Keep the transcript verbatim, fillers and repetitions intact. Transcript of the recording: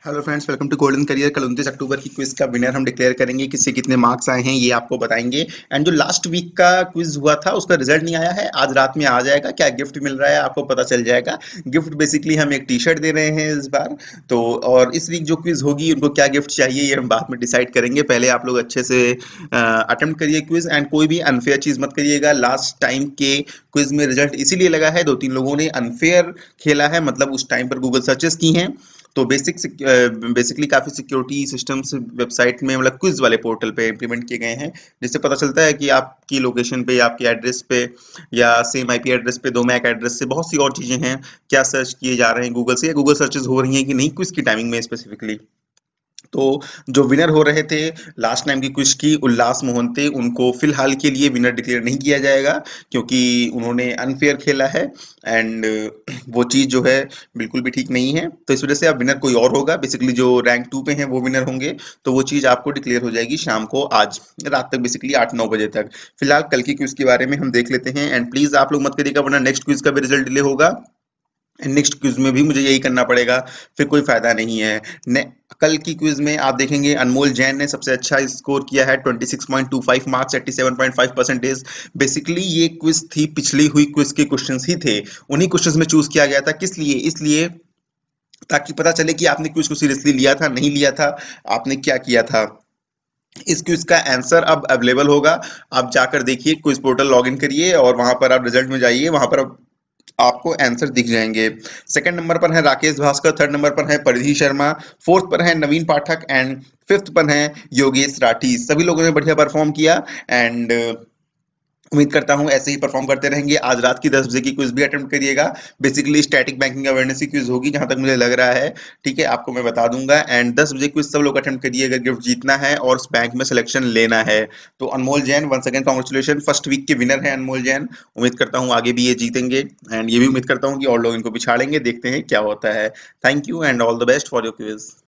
Hello friends, welcome to golden career. कल उनतीस अक्टूबर की क्विज का विनर हम डिक्लेयर करेंगे, किससे कितने मार्क्स आए हैं ये आपको बताएंगे। एंड जो लास्ट वीक का क्विज हुआ था उसका रिजल्ट नहीं आया है, आज रात में आ जाएगा। क्या गिफ्ट मिल रहा है आपको पता चल जाएगा। गिफ्ट बेसिकली हम एक टी शर्ट दे रहे हैं इस बार। तो और इस वीक जो क्विज होगी उनको क्या गिफ्ट चाहिए ये हम बाद में डिसाइड करेंगे। पहले आप लोग अच्छे से अटेम्प्ट करिए क्विज, एंड कोई भी अनफेयर चीज मत करिएगा। लास्ट टाइम के क्विज में रिजल्ट इसीलिए लगा है, दो तीन लोगों ने अनफेयर खेला है, मतलब उस टाइम पर गूगल सर्चेस की हैं। तो बेसिक बेसिकली काफी सिक्योरिटी सिस्टम्स वेबसाइट में, मतलब क्विज वाले पोर्टल पे इम्प्लीमेंट किए गए हैं, जिससे पता चलता है कि आपकी लोकेशन पे या आपकी एड्रेस पे या सेम आईपी एड्रेस पे दो मैक एड्रेस से बहुत सी और चीजें हैं, क्या सर्च किए जा रहे हैं गूगल से, या गूगल सर्चेस हो रही हैं कि नहीं क्विज की टाइमिंग में स्पेसिफिकली। तो जो विनर हो रहे थे लास्ट टाइम की क्विज की, उल्लास मोहंते, उनको फिलहाल के लिए विनर डिक्लेयर नहीं किया जाएगा, क्योंकि उन्होंने अनफेयर खेला है। एंड वो चीज जो है बिल्कुल भी ठीक नहीं है, तो इस वजह से अब विनर कोई और होगा। बेसिकली जो रैंक टू पे हैं वो विनर होंगे। तो वो चीज आपको डिक्लेयर हो जाएगी शाम को, आज रात तक, बेसिकली आठ नौ बजे तक। फिलहाल कल की क्विज के बारे में हम देख लेते हैं, एंड प्लीज आप लोग मत करिएगा, वरना नेक्स्ट क्विज का भी रिजल्ट डिले होगा। नेक्स्ट क्विज में भी मुझे यही करना पड़ेगा, फिर कोई फायदा नहीं है। ने, कल की क्विज में आप देखेंगे अनमोल जैन ने सबसे अच्छा स्कोर किया है, छब्बीस पॉइंट दो पाँच मार्क्स, सत्तासी पॉइंट पाँच परसेंटेज। बेसिकली ये क्विज थी, पिछली हुई क्विज के क्वेश्चंस ही थे, उन्हीं क्वेश्चंस में चूज किया गया था। किस लिए? इसलिए ताकि पता चले कि आपने क्विज को सीरियसली लिया था, नहीं लिया था, आपने क्या किया था। इस क्विज का आंसर अब अवेलेबल होगा। आप जाकर देखिए, क्विज पोर्टल लॉगिन करिए और वहां पर आप रिजल्ट में जाइए, वहां पर आप आपको आंसर दिख जाएंगे। सेकंड नंबर पर है राकेश भास्कर, थर्ड नंबर पर है परिधि शर्मा, फोर्थ पर है नवीन पाठक, एंड फिफ्थ पर है योगेश राठी। सभी लोगों ने बढ़िया परफॉर्म किया, एंड उम्मीद करता हूं ऐसे ही परफॉर्म करते रहेंगे। आज रात की दस बजे की क्विज भी अटेम्प्ट करिएगा। बेसिकली स्टैटिक बैंकिंग अवेयरनेस की क्विज होगी जहां तक मुझे लग रहा है। ठीक है, आपको मैं बता दूंगा। एंड दस बजे क्विज सब लोग अटेम्प्ट करिए अगर गिफ्ट जीतना है और उस बैंक में सिलेक्शन लेना है। तो Anmol Jain, once again congratulation, first week के विनर है अनमोल जैन। उम्मीद करता हूँ आगे भी ये जीतेंगे, एंड ये भी उम्मीद करता हूँ कि और लोग इनको पिछाड़ेंगे। देखते हैं क्या होता है। Thank you and all the best for your quiz.